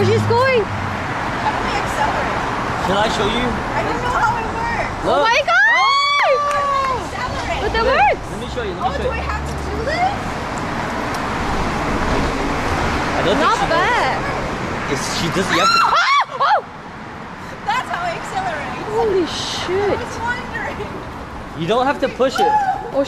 Oh, she's going. How do we accelerate? Shall I show you? I don't know how it works. Look. Oh my god! Accelerate. But that Look. works. Let me show you. Oh, do I have to do this? I don't Not think she bad. does. She does. You have to. Oh! That's how I accelerate. Holy I shit. was wondering. You don't have to push it.